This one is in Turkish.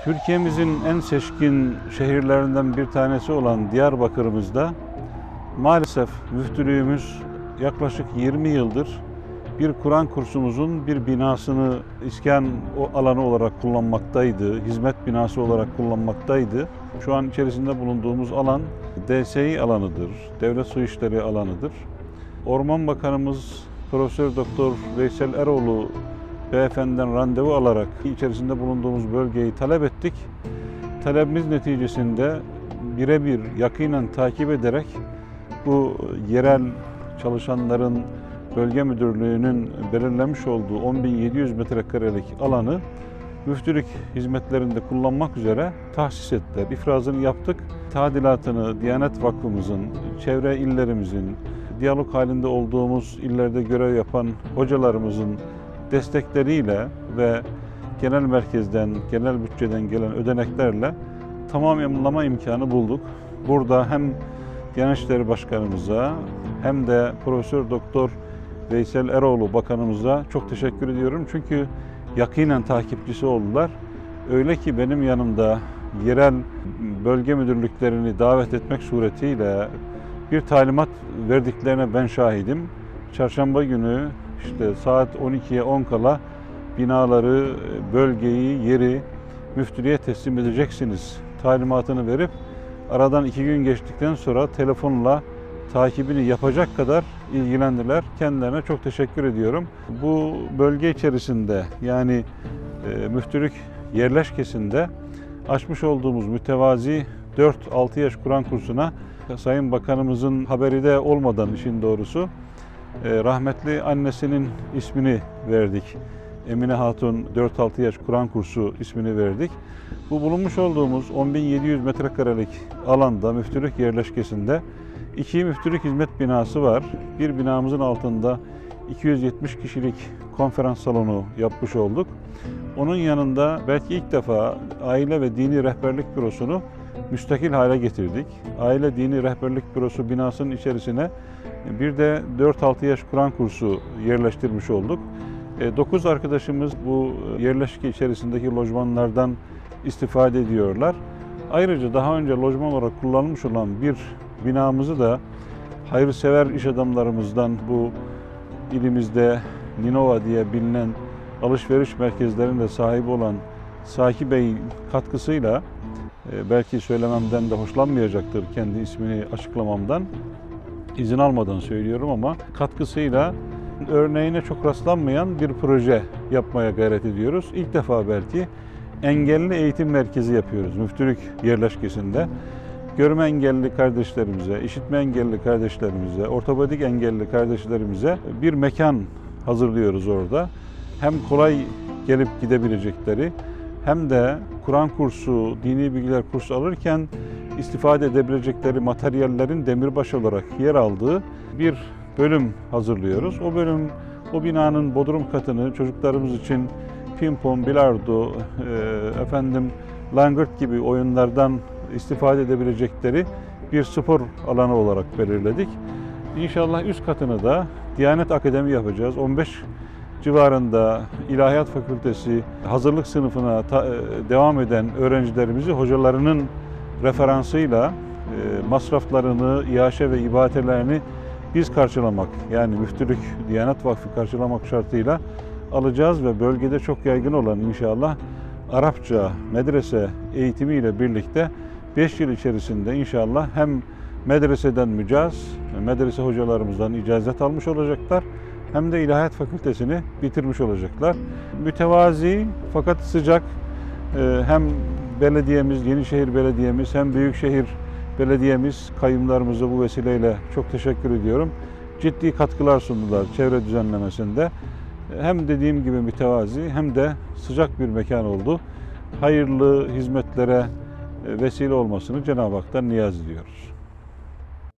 Türkiye'mizin en seçkin şehirlerinden bir tanesi olan Diyarbakır'ımızda maalesef müftülüğümüz yaklaşık 20 yıldır bir Kur'an kursumuzun bir binasını iskan alanı olarak kullanmaktaydı, hizmet binası olarak kullanmaktaydı. Şu an içerisinde bulunduğumuz alan DSİ alanıdır, Devlet Su İşleri alanıdır. Orman Bakanımız Profesör Doktor Veysel Eroğlu Beyefendiden randevu alarak içerisinde bulunduğumuz bölgeyi talep ettik. Talebimiz neticesinde birebir yakinen takip ederek bu yerel çalışanların bölge müdürlüğünün belirlemiş olduğu 10.700 metrekarelik alanı müftülük hizmetlerinde kullanmak üzere tahsis ettiler. İfrazını yaptık. Tadilatını Diyanet Vakfımızın, çevre illerimizin, diyalog halinde olduğumuz illerde görev yapan hocalarımızın destekleriyle ve genel merkezden, genel bütçeden gelen ödeneklerle tamamlama imkanı bulduk. Burada hem Diyanet İşleri Başkanımıza hem de Profesör Doktor Veysel Eroğlu Bakanımıza çok teşekkür ediyorum. Çünkü yakinen takipçisi oldular. Öyle ki benim yanımda yerel bölge müdürlüklerini davet etmek suretiyle bir talimat verdiklerine ben şahidim. Çarşamba günü işte saat 12'ye 10 kala binaları, bölgeyi, yeri müftülüğe teslim edeceksiniz talimatını verip aradan 2 gün geçtikten sonra telefonla takibini yapacak kadar ilgilendiler. Kendilerine çok teşekkür ediyorum. Bu bölge içerisinde yani müftülük yerleşkesinde açmış olduğumuz mütevazi 4-6 yaş Kur'an kursuna Sayın Bakanımızın haberi de olmadan işin doğrusu rahmetli annesinin ismini verdik. Emine Hatun 4-6 yaş Kur'an kursu ismini verdik. Bu bulunmuş olduğumuz 10.700 metrekarelik alanda müftülük yerleşkesinde 2 müftülük hizmet binası var. Bir binamızın altında 270 kişilik konferans salonu yapmış olduk. Onun yanında belki ilk defa Aile ve Dini Rehberlik Bürosunu müstakil hale getirdik. Aile Dini Rehberlik Bürosu binasının içerisine bir de 4-6 yaş Kur'an kursu yerleştirmiş olduk. 9 arkadaşımız bu yerleşke içerisindeki lojmanlardan istifade ediyorlar. Ayrıca daha önce lojman olarak kullanılmış olan bir binamızı da hayırsever iş adamlarımızdan bu ilimizde Ninova diye bilinen alışveriş merkezlerinde sahibi olan Saki Bey'in katkısıyla belki söylememden de hoşlanmayacaktır kendi ismini açıklamamdan. İzin almadan söylüyorum ama katkısıyla örneğine çok rastlanmayan bir proje yapmaya gayret ediyoruz. İlk defa belki engelli eğitim merkezi yapıyoruz müftülük yerleşkesinde. Görme engelli kardeşlerimize, işitme engelli kardeşlerimize, ortopedik engelli kardeşlerimize bir mekan hazırlıyoruz orada. Hem kolay gelip gidebilecekleri hem de Kur'an kursu, dini bilgiler kursu alırken istifade edebilecekleri materyallerin demirbaş olarak yer aldığı bir bölüm hazırlıyoruz. O bölüm, o binanın bodrum katını çocuklarımız için pimpon, bilardo, langırt gibi oyunlardan istifade edebilecekleri bir spor alanı olarak belirledik. İnşallah üst katını da Diyanet Akademi yapacağız. 15 civarında İlahiyat Fakültesi hazırlık sınıfına devam eden öğrencilerimizi hocalarının referansıyla masraflarını, iaşe ve ibadetlerini biz karşılamak, yani müftülük, Diyanet Vakfı karşılamak şartıyla alacağız ve bölgede çok yaygın olan inşallah Arapça medrese eğitimiyle birlikte 5 yıl içerisinde inşallah hem medreseden mücaz, medrese hocalarımızdan icazet almış olacaklar hem de İlahiyat Fakültesini bitirmiş olacaklar. Mütevazi fakat sıcak hem belediyemiz, Yenişehir Belediyemiz hem Büyükşehir Belediyemiz kayyumlarımıza bu vesileyle çok teşekkür ediyorum. Ciddi katkılar sundular çevre düzenlemesinde. Hem dediğim gibi mütevazi hem de sıcak bir mekan oldu. Hayırlı hizmetlere vesile olmasını Cenab-ı Hak'tan niyaz ediyoruz.